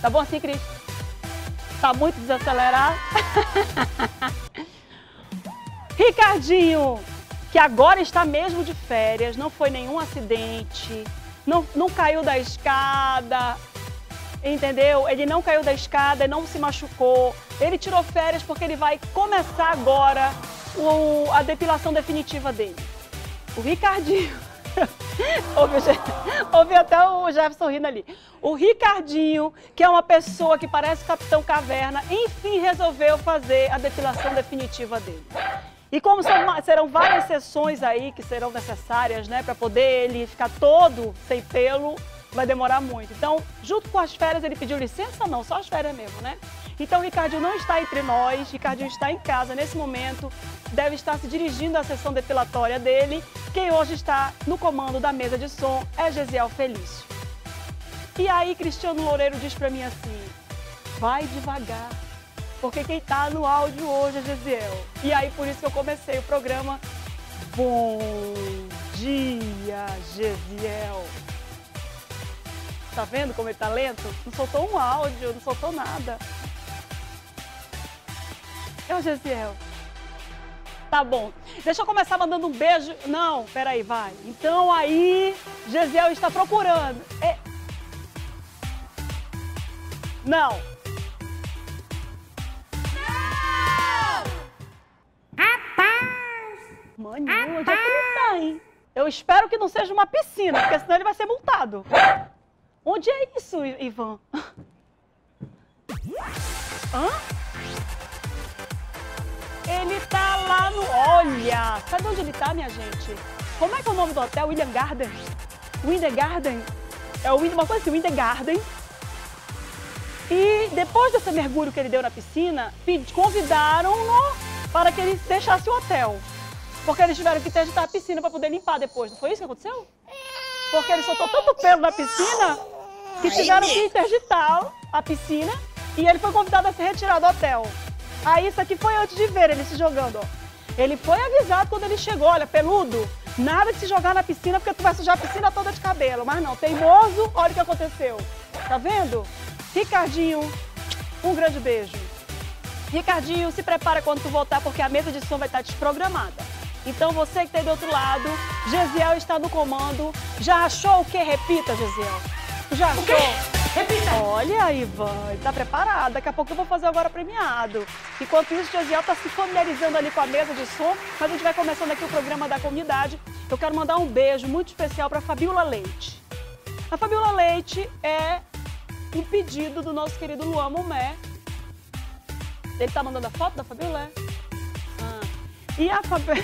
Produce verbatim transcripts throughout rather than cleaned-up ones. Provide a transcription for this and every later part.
Tá bom assim, Cris? Tá muito desacelerado? Ricardinho, que agora está mesmo de férias, não foi nenhum acidente, não, não caiu da escada, entendeu? Ele não caiu da escada, não se machucou. Ele tirou férias porque ele vai começar agora o, a depilação definitiva dele. O Ricardinho, ouvi, ouvi até o Jefferson rindo ali. O Ricardinho, que é uma pessoa que parece Capitão Caverna, enfim resolveu fazer a depilação definitiva dele. E como são, serão várias sessões aí que serão necessárias, né, para poder ele ficar todo sem pelo, vai demorar muito. Então, junto com as férias, ele pediu licença? Não, só as férias mesmo, né? Então, o Ricardinho não está entre nós, Ricardinho está em casa nesse momento, deve estar se dirigindo à sessão depilatória dele. Quem hoje está no comando da mesa de som é Gesiel Felício. E aí, Cristiano Loureiro diz para mim assim, vai devagar, porque quem está no áudio hoje é Gesiel. E aí, por isso que eu comecei o programa. Bom dia, Gesiel. Tá vendo como ele tá lento? Não soltou um áudio, não soltou nada. É o Gesiel. Tá bom. Deixa eu começar mandando um beijo. Não, peraí, vai. Então aí, Gesiel está procurando. É... Não. Não! Rapaz! Mano, onde é que ele tá, hein? Eu espero que não seja uma piscina, porque senão ele vai ser multado. Onde é isso, Ivan? Hã? Ele tá lá no... Olha! Sabe onde ele tá, minha gente? Como é que é o nome do hotel? William Garden? Winter Garden? É o uma coisa assim, Winter Garden. E depois desse mergulho que ele deu na piscina, convidaram-no para que ele deixasse o hotel. Porque eles tiveram que interditar a piscina para poder limpar depois. Não foi isso que aconteceu? Porque ele soltou tanto pelo na piscina que tiveram que interditar a piscina e ele foi convidado a se retirar do hotel. Aí isso aqui foi antes de ver ele se jogando, ó. Ele foi avisado quando ele chegou, olha, peludo, nada de se jogar na piscina porque tu vai sujar a piscina toda de cabelo. Mas não, teimoso, olha o que aconteceu. Tá vendo? Ricardinho, um grande beijo. Ricardinho, se prepara quando tu voltar porque a mesa de som vai estar desprogramada. Então você que tem do outro lado, Gesiel está no comando. Já achou o que? Repita, Gesiel. Já achou? Repita! Olha, Ivan, ele tá preparado. Daqui a pouco eu vou fazer agora premiado. Enquanto isso, Gesiel tá se familiarizando ali com a mesa de som. Mas a gente vai começando aqui o programa da comunidade. Eu quero mandar um beijo muito especial para Fabiola Leite. A Fabiola Leite é um pedido do nosso querido Luan Mumé. Ele tá mandando a foto da Fabiola? Ah. E a Fabiola...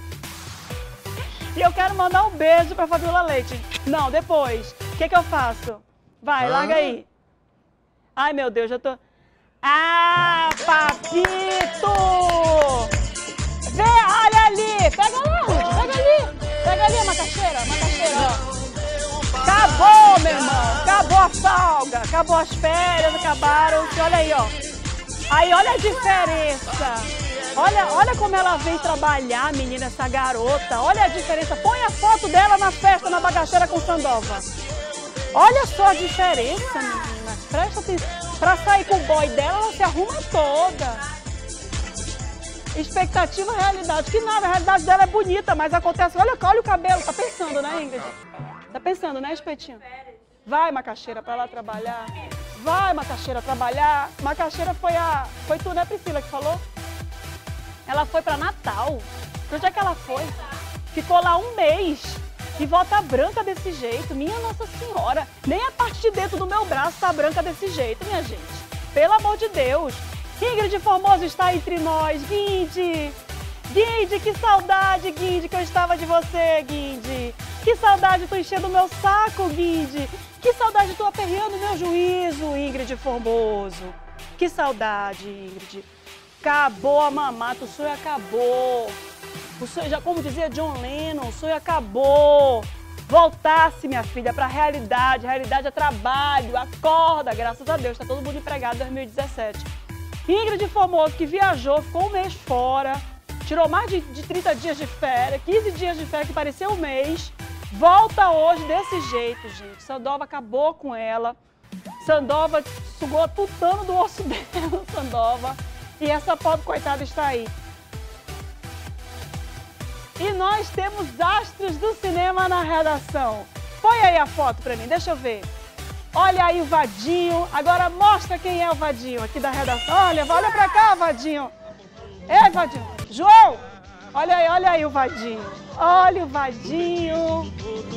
E eu quero mandar um beijo pra Fabiola Leite. Não, depois. O que que eu faço? Vai, ah. larga aí. Ai, meu Deus, já tô... Ah, papito! Vê, olha ali. Pega lá, Ruth, pega ali. Pega ali a macaxeira, macaxeira, ó. Acabou, meu irmão. Acabou a folga. Acabou as férias, acabaram. Olha aí, ó. Aí, olha a diferença. Olha, olha como ela vem trabalhar, menina, essa garota. Olha a diferença. Põe a foto dela na festa, na bagaceira com Sandova. Olha só a diferença, menina. Presta atenção. Pra sair com o boy dela, ela se arruma toda. Expectativa, realidade. Que nada, a realidade dela é bonita, mas acontece... Olha, olha o cabelo. Tá pensando, né, Ingrid? Tá pensando, né, Espetinho? Vai, macaxeira, pra lá trabalhar. Vai, macaxeira, trabalhar. Macaxeira foi a... Foi tu, né, Priscila, que falou? Ela foi para Natal. Onde é que ela foi? Ficou lá um mês. E volta branca desse jeito. Minha Nossa Senhora. Nem a parte de dentro do meu braço tá branca desse jeito, minha gente. Pelo amor de Deus. Ingrid Formoso está entre nós. Guinde. Guinde, que saudade, Guinde, que eu estava de você, Guinde. Que saudade, tô enchendo o meu saco, Guinde. Que saudade, tô aperreando o meu juízo, Ingrid Formoso. Que saudade, Ingrid. Acabou a mamata, o sonho acabou. O sonho, já como dizia John Lennon, o sonho acabou. Voltasse, minha filha, para a realidade. A realidade é trabalho, acorda, graças a Deus. Está todo mundo empregado em dois mil e dezessete. Ingrid Formoso, que viajou, ficou um mês fora, tirou mais de, de trinta dias de férias, quinze dias de férias, que parecia um mês. Volta hoje desse jeito, gente. Sandova acabou com ela. Sandova sugou tutano do osso dela, Sandova. E essa pobre coitada está aí. E nós temos astros do cinema na redação. Põe aí a foto pra mim, deixa eu ver. Olha aí o Vadinho. Agora mostra quem é o Vadinho aqui da redação. Olha, olha pra cá, Vadinho. Ei, Vadinho. João, olha aí, olha aí o Vadinho. Olha o Vadinho.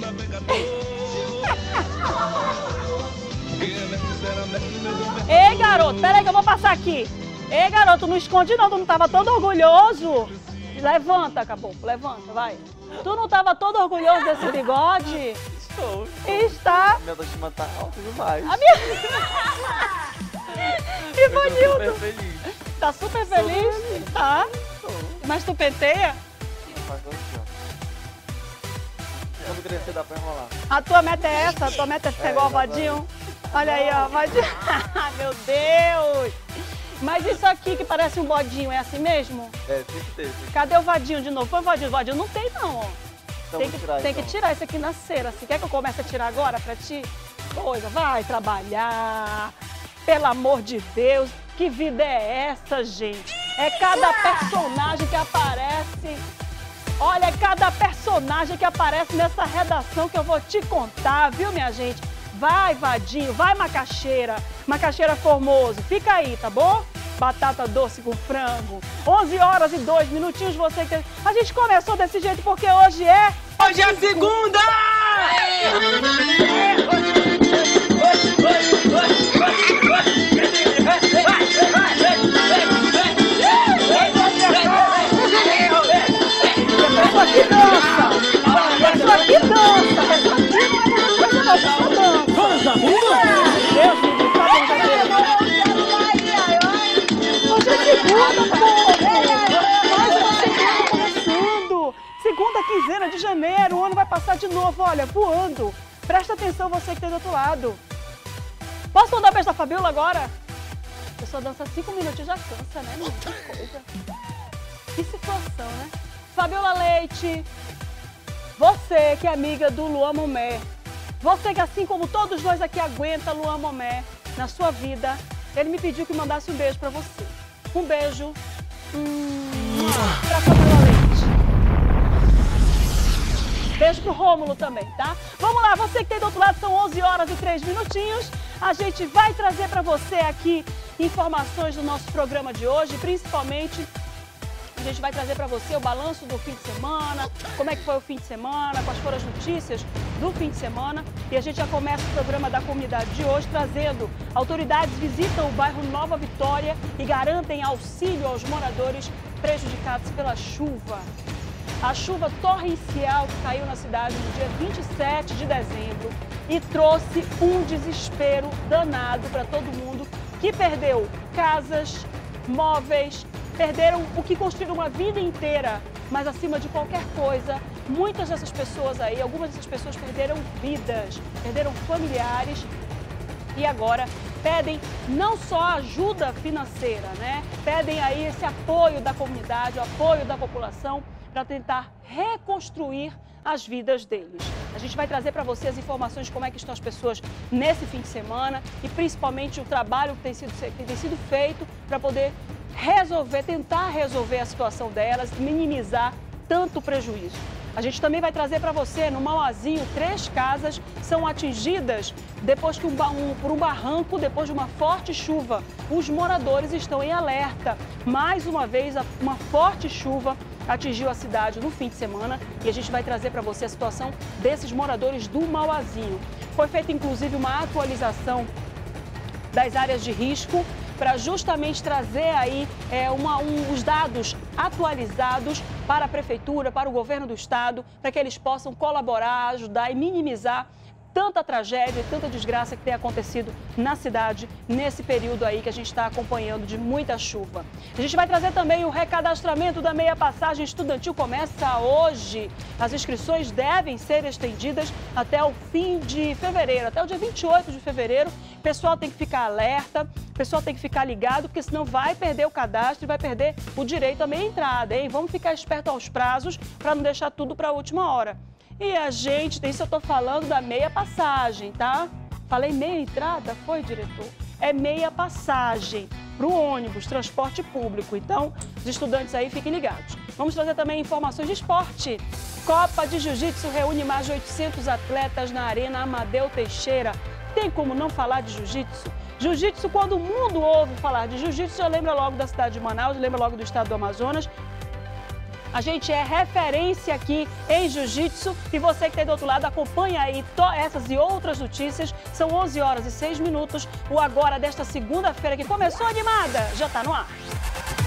Ei, garoto, peraí que eu vou passar aqui. Ei, garoto, não esconde não, tu não tava todo orgulhoso? Levanta, caboclo, levanta, vai. Tu não tava todo orgulhoso desse bigode? Estou. Está. Minha autoestima tá alta demais. A minha... Ivanildo. Tô super feliz. Tá super feliz? feliz. Tá. Tô. Mas tu penteia? Faz assim, ó. Quando crescer dá pra enrolar. A tua meta é essa? A tua meta é ser É, igual o exatamente. Vadinho? Olha aí, ó, Vadinho. Meu Deus. Mas isso aqui que parece um bodinho, é assim mesmo? É, tem que ter. Tem que... Cadê o Vadinho de novo? Põe o Vadinho. O Vadinho não tem não, ó. Então, Tem vou que, tirar, tem então. que tirar isso aqui na cera. Você quer que eu comece a tirar agora pra ti? Coisa, vai trabalhar. Pelo amor de Deus, que vida é essa, gente? É cada personagem que aparece. Olha, é cada personagem que aparece nessa redação que eu vou te contar, viu, minha gente? Vai, Vadinho, vai, Macaxeira. Macaxeira Formoso, fica aí, tá bom? Batata doce com frango. onze horas e dois minutinhos, você que... A gente começou desse jeito porque hoje é... Hoje é segunda! Pessoa que dança! Pessoa que dança! Pessoa que dança! Dança! Deus me livre, tá brincadeira. Hoje é segunda, povo! Mais uma semana começando! Segunda quinzena de janeiro, o ano vai passar de novo, olha, voando. Presta atenção você que tem do outro lado. Posso mandar um beijo da Fabiola agora? A pessoa dança cinco minutos e já cansa, né? Muita coisa. Que situação, né? Fabiola Leite, você que é amiga do Luan Momé, você que assim como todos nós aqui aguenta Luan Momé na sua vida, ele me pediu que mandasse um beijo pra você. Um beijo hum, pra Fabiola Leite. Beijo pro Rômulo também, tá? Vamos lá, você que tem do outro lado, são onze horas e três minutinhos. A gente vai trazer pra você aqui informações do nosso programa de hoje, principalmente... A gente vai trazer para você o balanço do fim de semana, como é que foi o fim de semana, quais foram as notícias do fim de semana. E a gente já começa o programa da comunidade de hoje trazendo autoridades visitam o bairro Nova Vitória e garantem auxílio aos moradores prejudicados pela chuva. A chuva torrencial que caiu na cidade no dia vinte e sete de dezembro e trouxe um desespero danado para todo mundo que perdeu casas, móveis, perderam o que construíram uma vida inteira, mas acima de qualquer coisa, muitas dessas pessoas aí, algumas dessas pessoas perderam vidas, perderam familiares e agora pedem não só ajuda financeira, né? Pedem aí esse apoio da comunidade, o apoio da população para tentar reconstruir as vidas deles. A gente vai trazer para você as informações de como é que estão as pessoas nesse fim de semana e principalmente o trabalho que tem sido, que tem sido feito para poder resolver, tentar resolver a situação delas, minimizar tanto prejuízo. A gente também vai trazer para você, no Mauazinho, três casas são atingidas depois que um, um, por um barranco, depois de uma forte chuva. Os moradores estão em alerta. Mais uma vez, uma forte chuva atingiu a cidade no fim de semana e a gente vai trazer para você a situação desses moradores do Mauazinho. Foi feita, inclusive, uma atualização das áreas de risco para justamente trazer aí é, uma, um, os dados atualizados para a Prefeitura, para o Governo do Estado, para que eles possam colaborar, ajudar e minimizar tanta tragédia e tanta desgraça que tem acontecido na cidade nesse período aí que a gente está acompanhando de muita chuva. A gente vai trazer também o recadastramento da meia passagem estudantil, começa hoje. As inscrições devem ser estendidas até o fim de fevereiro, até o dia vinte e oito de fevereiro. O pessoal tem que ficar alerta, o pessoal tem que ficar ligado, porque senão vai perder o cadastro e vai perder o direito à meia entrada, hein? Vamos ficar esperto aos prazos para não deixar tudo para a última hora. E a gente, isso eu tô falando da meia passagem, tá? Falei meia entrada? Foi, diretor? É meia passagem para o ônibus, transporte público. Então, os estudantes aí fiquem ligados. Vamos trazer também informações de esporte. Copa de Jiu-Jitsu reúne mais de oitocentos atletas na Arena Amadeu Teixeira. Tem como não falar de Jiu-Jitsu? Jiu-Jitsu, quando o mundo ouve falar de Jiu-Jitsu, já lembra logo da cidade de Manaus, lembra logo do estado do Amazonas. A gente é referência aqui em Jiu-Jitsu e você que está do outro lado acompanha aí essas e outras notícias. São onze horas e seis minutos. O Agora desta segunda-feira que começou animada já está no ar.